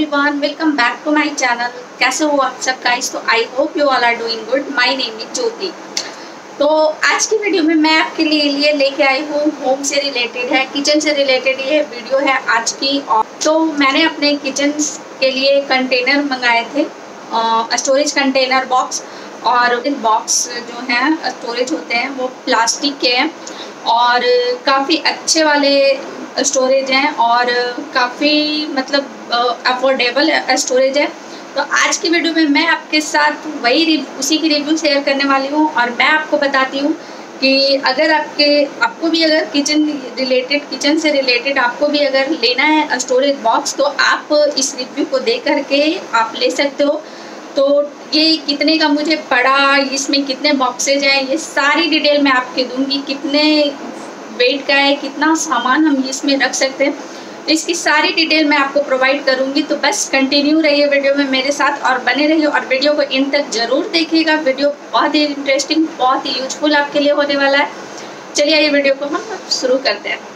Everyone, welcome back to my channel. कैसे हो आप सब गाइस? तो I hope you all are doing good. My name is Jyoti. तो आज की वीडियो में मैं आपके लिए लेके आई हूँ होम से रिलेटेड है, किचन से रिलेटेड ये वीडियो है आज की। तो मैंने अपने किचन के लिए कंटेनर मंगाए थे, स्टोरेज कंटेनर बॉक्स। और बॉक्स जो हैं स्टोरेज होते हैं वो प्लास्टिक के हैं और काफ़ी अच्छे वाले स्टोरेज हैं और काफ़ी मतलब अफोर्डेबल स्टोरेज है। तो आज की वीडियो में मैं आपके साथ उसी की रिव्यू शेयर करने वाली हूँ और मैं आपको बताती हूँ कि अगर आपको भी अगर किचन से रिलेटेड आपको भी अगर लेना है स्टोरेज बॉक्स तो आप इस रिव्यू को देख करके आप ले सकते हो। तो ये कितने का मुझे पड़ा, इसमें कितने बॉक्सेज हैं, ये सारी डिटेल मैं आपके दूंगी। कितने वेट का है, कितना सामान हम इसमें रख सकते हैं, तो इसकी सारी डिटेल मैं आपको प्रोवाइड करूंगी। तो बस कंटिन्यू रहिए वीडियो में मेरे साथ और बने रहिए और वीडियो को इन तक जरूर देखिएगा। वीडियो बहुत ही इंटरेस्टिंग, बहुत ही यूजफुल आपके लिए होने वाला है। चलिए ये वीडियो को हम शुरू करते हैं।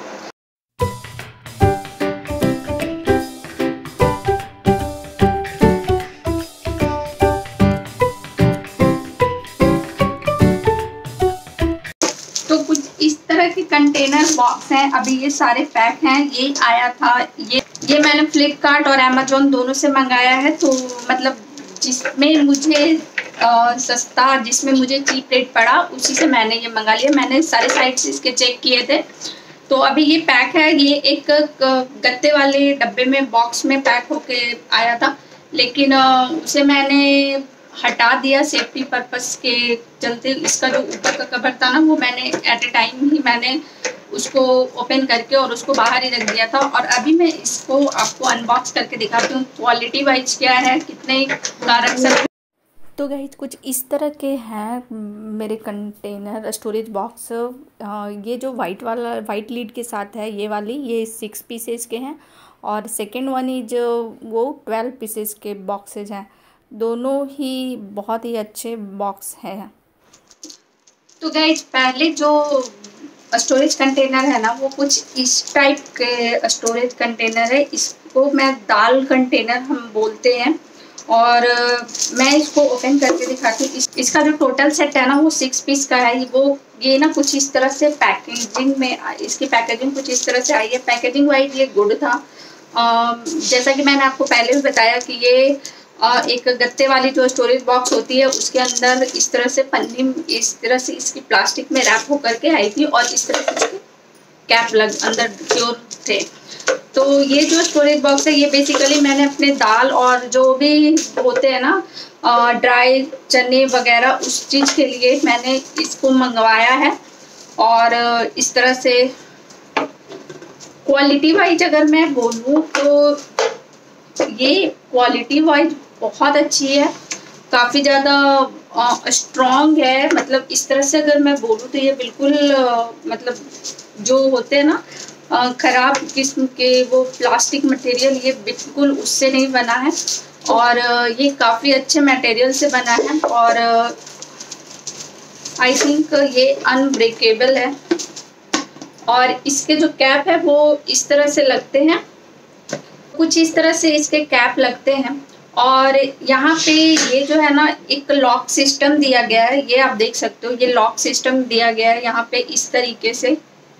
तो कुछ इस तरह के कंटेनर बॉक्स हैं, अभी ये सारे पैक हैं। ये आया था, ये मैंने फ्लिपकार्ट और अमेजोन दोनों से मंगाया है। तो मतलब जिसमें मुझे सस्ता, जिसमें मुझे चीप रेट पड़ा उसी से मैंने ये मंगा लिया। मैंने सारे साइट्स इसके चेक किए थे। तो अभी ये पैक है, ये एक गत्ते वाले डब्बे में बॉक्स में पैक होके आया था, लेकिन उसे मैंने हटा दिया सेफ्टी पर्पस के चलते। इसका जो ऊपर का कवर था ना वो मैंने एट ए टाइम ही मैंने उसको ओपन करके और उसको बाहर ही रख दिया था। और अभी मैं इसको आपको अनबॉक्स करके दिखाती हूँ क्वालिटी वाइज क्या है, कितने का रख सकते। तो गाइस कुछ इस तरह के हैं मेरे कंटेनर स्टोरेज बॉक्स। ये जो वाइट लीड के साथ है ये 6 पीसेस के हैं और सेकेंड वन इज वो 12 पीसेस के बॉक्सेज हैं। दोनों ही बहुत ही अच्छे बॉक्स हैं। तो गाइस पहले जो स्टोरेज कंटेनर है ना वो कुछ इस टाइप के स्टोरेज कंटेनर है। इसको मैं दाल कंटेनर हम बोलते हैं और मैं इसको ओपन करके दिखाती हूँ। इसका जो टोटल सेट है ना वो 6 पीस का है। ये ना कुछ इस तरह से पैकेजिंग में, इसकी पैकेजिंग कुछ इस तरह से आई है। पैकेजिंग वाइज ये गुड था। जैसा कि मैंने आपको पहले भी बताया कि ये एक गत्ते वाली जो स्टोरेज बॉक्स होती है उसके अंदर इस तरह से पन्नी, इस तरह से इसकी प्लास्टिक में रैप होकर के आई थी और इस तरह से इसके कैप अंदर प्योर थे। तो ये जो स्टोरेज बॉक्स है ये बेसिकली मैंने अपने दाल और जो भी होते हैं ना ड्राई चने वगैरह उस चीज़ के लिए मैंने इसको मंगवाया है। और इस तरह से क्वालिटी वाइज अगर मैं बोलूँ तो ये क्वालिटी वाइज बहुत अच्छी है, काफ़ी ज़्यादा स्ट्रॉन्ग है। मतलब इस तरह से अगर मैं बोलूँ तो ये बिल्कुल मतलब जो होते हैं ना ख़राब किस्म के वो प्लास्टिक मटेरियल, ये बिल्कुल उससे नहीं बना है और ये काफ़ी अच्छे मटेरियल से बना है और आई थिंक ये अनब्रेकेबल है। और इसके जो कैप है वो इस तरह से लगते हैं, कुछ इस तरह से इसके कैप लगते हैं। और यहाँ पे ये जो है ना एक लॉक सिस्टम दिया गया है, ये आप देख सकते हो, ये लॉक सिस्टम दिया गया है यहाँ पे इस तरीके से।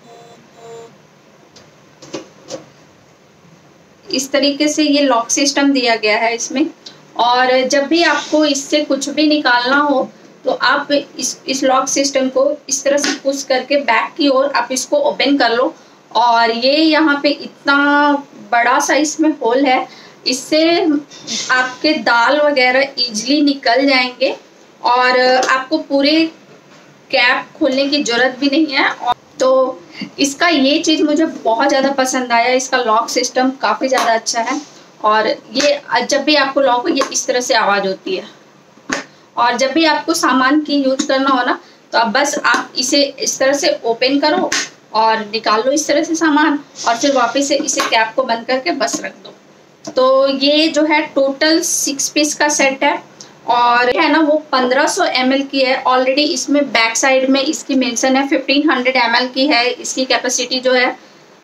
इस तरीके से ये लॉक सिस्टम दिया गया है इसमें। और जब भी आपको इससे कुछ भी निकालना हो तो आप इस लॉक सिस्टम को इस तरह से पुश करके बैक की ओर आप इसको ओपन कर लो। और ये यहाँ पे इतना बड़ा सा इसमें होल है, इससे आपके दाल वगैरह इजीली निकल जाएंगे और आपको पूरे कैप खोलने की ज़रूरत भी नहीं है। और तो इसका ये चीज़ मुझे बहुत ज़्यादा पसंद आया, इसका लॉक सिस्टम काफ़ी ज़्यादा अच्छा है। और ये जब भी आपको लॉक हो ये इस तरह से आवाज़ होती है और जब भी आपको सामान की यूज करना हो ना तो अब बस आप इसे इस तरह से ओपन करो और निकाल लो इस तरह से सामान और फिर वापस से इसे कैप को बंद करके बस रख दो। तो ये जो है टोटल 6 पीस का सेट है और है ना वो 1500 ml की है। ऑलरेडी इसमें बैक साइड में इसकी मेंशन है 1500 ml की है इसकी कैपेसिटी जो है।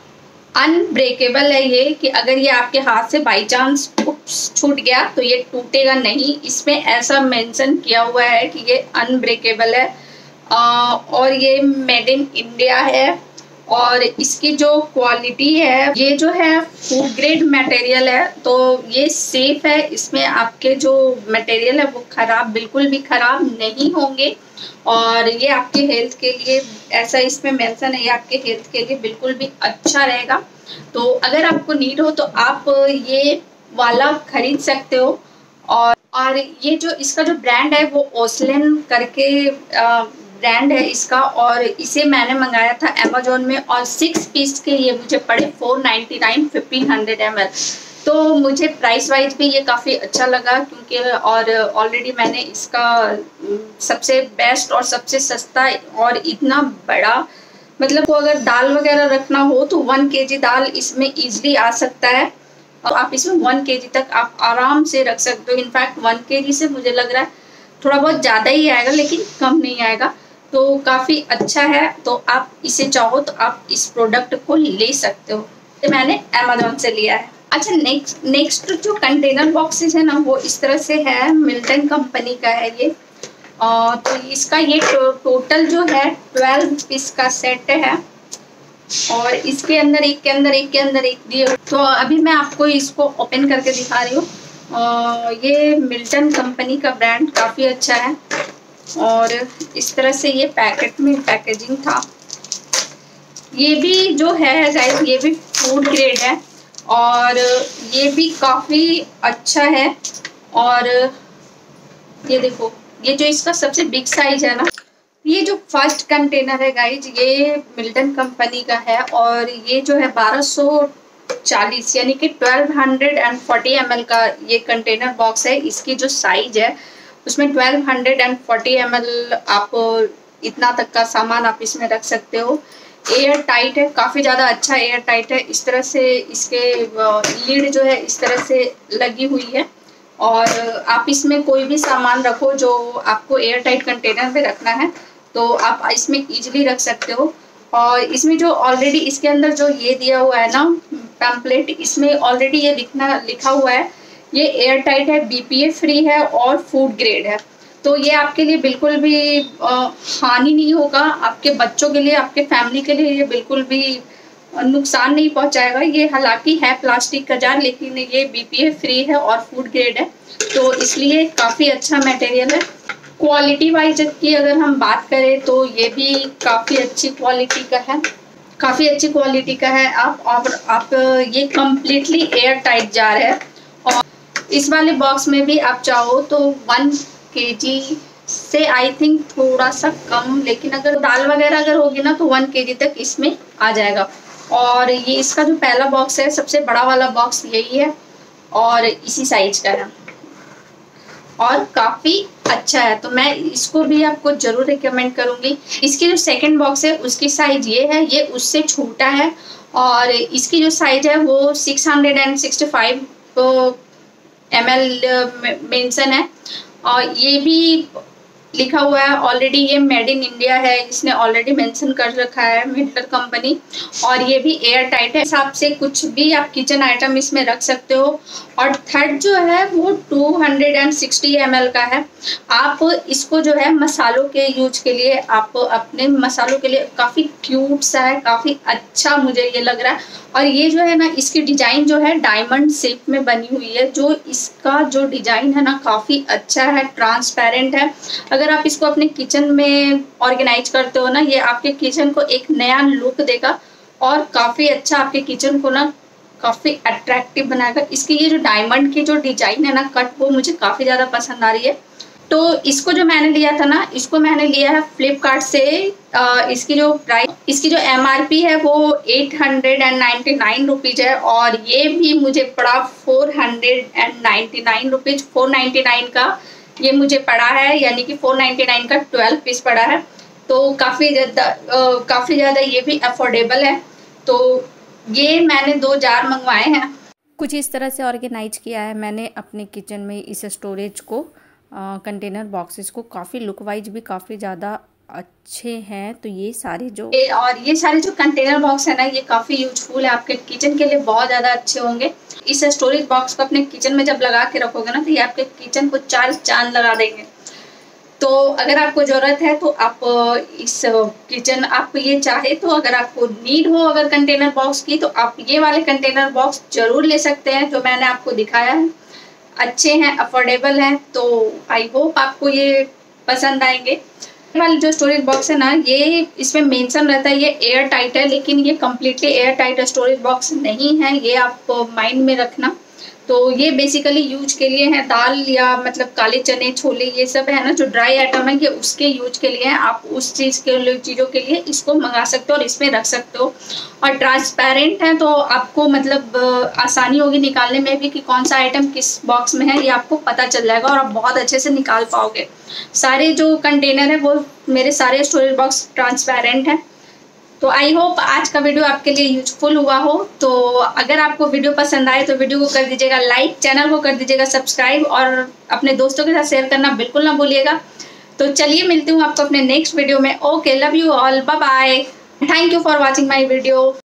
अनब्रेकेबल है ये, कि अगर ये आपके हाथ से बाई चांस छूट गया तो ये टूटेगा नहीं। इसमें ऐसा मेंशन किया हुआ है कि ये अनब्रेकेबल है और ये मेड इन इंडिया है। और इसकी जो क्वालिटी है, ये जो है फूड ग्रेड मटेरियल है, तो ये सेफ है। इसमें आपके जो मटेरियल है वो बिल्कुल भी खराब नहीं होंगे। और ये आपके हेल्थ के लिए, ऐसा इसमें मेंशन है, ये आपके हेल्थ के लिए बिल्कुल भी अच्छा रहेगा। तो अगर आपको नीड हो तो आप ये वाला खरीद सकते हो। और ये जो इसका जो ब्रांड है वो ओसलेन करके ब्रांड है इसका, और इसे मैंने मंगाया था अमेजोन में, और 6 पीस के ये मुझे पड़े 499 1500 ml। तो मुझे प्राइस वाइज भी ये काफ़ी अच्छा लगा, क्योंकि और ऑलरेडी मैंने इसका सबसे बेस्ट और सबसे सस्ता और इतना बड़ा, मतलब को अगर दाल वगैरह रखना हो तो 1 kg दाल इसमें इजीली आ सकता है। तो आप इसमें 1 kg तक आप आराम से रख सकते हो। इनफैक्ट 1 kg से मुझे लग रहा है थोड़ा बहुत ज़्यादा ही आएगा, लेकिन कम नहीं आएगा। तो काफ़ी अच्छा है। तो आप इसे चाहो तो आप इस प्रोडक्ट को ले सकते हो। तो मैंने अमेजोन से लिया है। अच्छा, नेक्स्ट जो कंटेनर बॉक्सेस है ना, वो इस तरह से है, मिल्टन कंपनी का है ये। तो इसका ये टोटल जो है 12 पीस का सेट है, और इसके अंदर एक के अंदर एक के अंदर एक दिए। तो अभी मैं आपको इसको ओपन करके दिखा रही हूँ। ये मिल्टन कंपनी का ब्रांड काफ़ी अच्छा है, और इस तरह से ये पैकेट में पैकेजिंग था। ये भी जो है गाइस, ये भी फूड ग्रेड है, और ये भी काफ़ी अच्छा है। और ये देखो, ये जो इसका सबसे बिग साइज है ना, ये जो फर्स्ट कंटेनर है गाइज, ये मिल्टन कंपनी का है, और ये जो है 1240 यानी कि 1240 ml का ये कंटेनर बॉक्स है। इसकी जो साइज है उसमें 1240 ml आप इतना तक का सामान आप इसमें रख सकते हो। एयर टाइट है, काफ़ी ज़्यादा अच्छा एयर टाइट है। इस तरह से इसके लीड जो है इस तरह से लगी हुई है, और आप इसमें कोई भी सामान रखो जो आपको एयर टाइट कंटेनर में रखना है तो आप इसमें इजीली रख सकते हो। और इसमें जो ऑलरेडी इसके अंदर जो ये दिया हुआ है ना पैम्पलेट, इसमें ऑलरेडी ये लिखा हुआ है, ये एयर टाइट है, BPA फ्री है और फूड ग्रेड है। तो ये आपके लिए बिल्कुल भी हानि नहीं होगा। आपके बच्चों के लिए, आपके फैमिली के लिए ये बिल्कुल भी नुकसान नहीं पहुंचाएगा। ये हालांकि है प्लास्टिक का जार, लेकिन ये BPA फ्री है और फूड ग्रेड है, तो इसलिए काफ़ी अच्छा मटेरियल है। क्वालिटी वाइज की अगर हम बात करें तो ये भी काफ़ी अच्छी क्वालिटी का है, काफ़ी अच्छी क्वालिटी का है। आप ये कम्प्लीटली एयर टाइट जार है, और इस वाले बॉक्स में भी आप चाहो तो 1 kg से आई थिंक थोड़ा सा कम, लेकिन अगर दाल वगैरह अगर होगी ना तो 1 kg तक इसमें आ जाएगा। और ये इसका जो पहला बॉक्स है, सबसे बड़ा वाला बॉक्स यही है, और इसी साइज का है, और काफ़ी अच्छा है। तो मैं इसको भी आपको ज़रूर रिकमेंड करूँगी। इसकी जो सेकंड बॉक्स है उसकी साइज ये है, ये उससे छोटा है, और इसकी जो साइज है वो 665 ml मेंशन है, और ये भी लिखा हुआ है ऑलरेडी, ये मेड इन इंडिया है, इसने ऑलरेडी मेंशन कर रखा है मिल्टन कंपनी, और ये भी एयर टाइट है। हिसाब से कुछ भी आप किचन आइटम इसमें रख सकते हो। और थर्ड जो है वो 260 ml का है। आप इसको जो है मसालों के यूज के लिए, आप अपने मसालों के लिए, काफ़ी क्यूट सा है, काफ़ी अच्छा मुझे ये लग रहा है। और ये जो है ना, इसकी डिज़ाइन जो है डायमंड शेप में बनी हुई है। जो इसका जो डिज़ाइन है ना काफ़ी अच्छा है, ट्रांसपेरेंट है। अगर आप इसको अपने किचन में ऑर्गेनाइज करते हो ना, ये आपके किचन को एक नया लुक देगा, और काफ़ी अच्छा आपके किचन को ना काफ़ी अट्रैक्टिव बनाएगा। इसकी ये जो डायमंड की जो डिज़ाइन है ना कट, वो मुझे काफ़ी ज़्यादा पसंद आ रही है। तो इसको जो मैंने लिया था ना, इसको मैंने लिया है फ्लिपकार्ट से। इसकी जो MRP है वो 899 रुपीज़ है, और ये भी मुझे पड़ा 499 रुपीज़। 499 का ये मुझे पड़ा है, यानी कि 499 का 12 पीस पड़ा है। तो काफ़ी ज़्यादा ये भी अफोर्डेबल है। तो ये मैंने 2 जार मंगवाए हैं। कुछ इस तरह से ऑर्गेनाइज किया है मैंने अपने किचन में इस स्टोरेज को, कंटेनर बॉक्सेस को। काफ़ी लुक वाइज भी काफ़ी ज़्यादा अच्छे हैं। तो ये सारे जो ये सारे जो कंटेनर बॉक्स है ना, ये काफ़ी यूजफुल है, आपके किचन के लिए बहुत ज़्यादा अच्छे होंगे। इस स्टोरेज बॉक्स को अपने किचन में जब लगा के रखोगे ना, तो ये आपके किचन को 4 चांद लगा देंगे। तो अगर आपको ज़रूरत है तो आप इस किचन, आप ये चाहे तो अगर आपको नीड हो अगर कंटेनर बॉक्स की, तो आप ये वाले कंटेनर बॉक्स जरूर ले सकते हैं जो मैंने आपको दिखाया है। अच्छे हैं, अफोर्डेबल हैं, तो आई होप आपको ये पसंद आएंगे। ये वाले जो स्टोरेज बॉक्स है ना, ये इसमें मेंशन रहता है ये एयर टाइट है, लेकिन ये completely air tight storage box नहीं है, ये आप माइंड में रखना। तो ये बेसिकली यूज के लिए है, दाल या मतलब काले चने, छोले, ये सब है ना जो ड्राई आइटम है, ये उसके यूज के लिए है। आप उस चीज़ों के लिए इसको मंगा सकते हो और इसमें रख सकते हो। और ट्रांसपेरेंट है, तो आपको मतलब आसानी होगी निकालने में भी कि कौन सा आइटम किस बॉक्स में है, ये आपको पता चल जाएगा और आप बहुत अच्छे से निकाल पाओगे। सारे जो कंटेनर है वो मेरे सारे स्टोरेज बॉक्स ट्रांसपेरेंट हैं। तो आई होप आज का वीडियो आपके लिए यूजफुल हुआ हो। तो अगर आपको वीडियो पसंद आए तो वीडियो को कर दीजिएगा लाइक, चैनल को कर दीजिएगा सब्सक्राइब और अपने दोस्तों के साथ शेयर करना बिल्कुल ना भूलिएगा। तो चलिए मिलती हूँ आपको अपने नेक्स्ट वीडियो में। Okay, love you all, bye bye, thank you for watching my video.